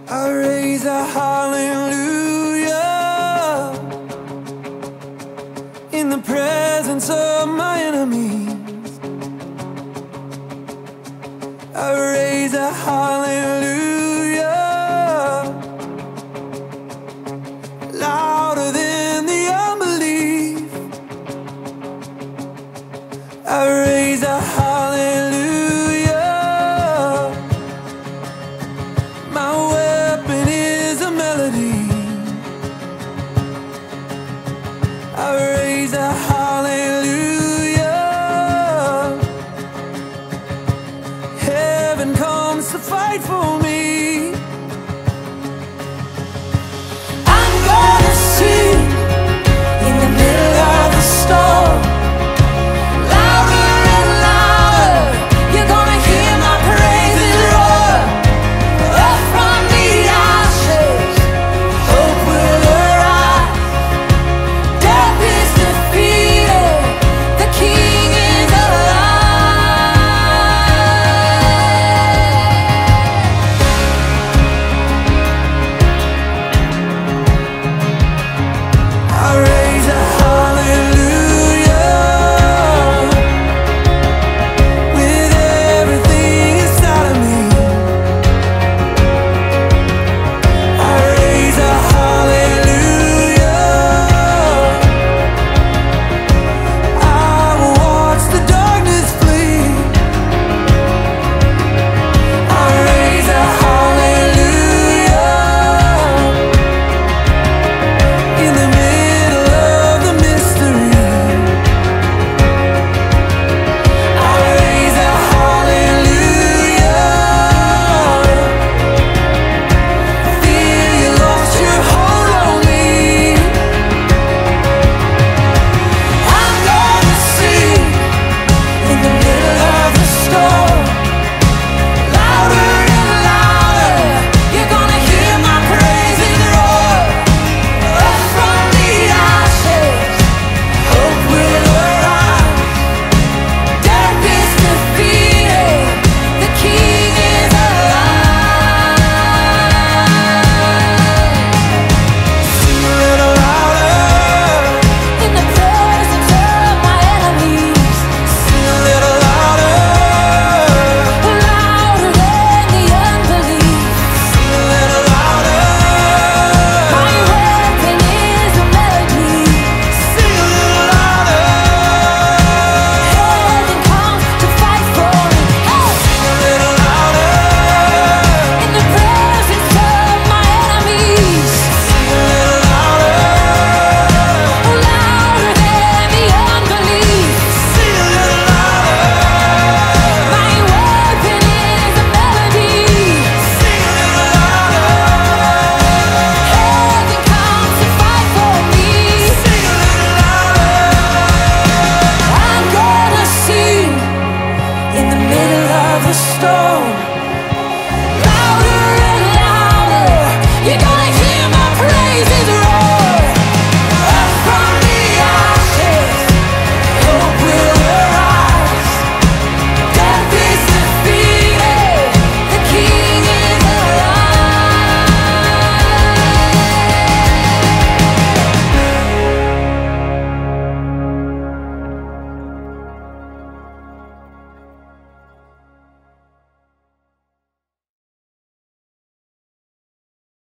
I raise a hallelujah in the presence of my enemies. I raise a hallelujah louder than the unbelief. I raise a hallelujah. My weapon is a melody. I raise a hallelujah. Heaven comes to fight for me. I'm gonna sing in the middle of the storm. Louder and louder, you're gonna hear my praises roar. Up from the ashes, hope will arise. Death is defeated, the King is alive. I raise a hallelujah with everything inside of me. I raise a hallelujah. I will watch the darkness flee. I raise a hallelujah in the middle of the mystery. I raise a hallelujah. Feel you lost your hold on me. I'm gonna sing in the middle of the storm. Louder and louder, you're gonna hear my praises roar. Up from the ashes, hope will arise. Death is defeated, the King is alive. Sing a little louder in the presence of my enemies. Sing a little louder, louder than the unbelief. Sing a little louder, my weapon is a melody. Sing a little louder, heaven comes to fight for me. Hey! Sing a little louder in the presence of my enemies. Sing a little louder, louder than the unbelief. Sing a little louder, my weapon is a melody. Sing a little louder, heaven comes to fight for me. Sing a little louder. I'm gonna sing in the middle of the storm.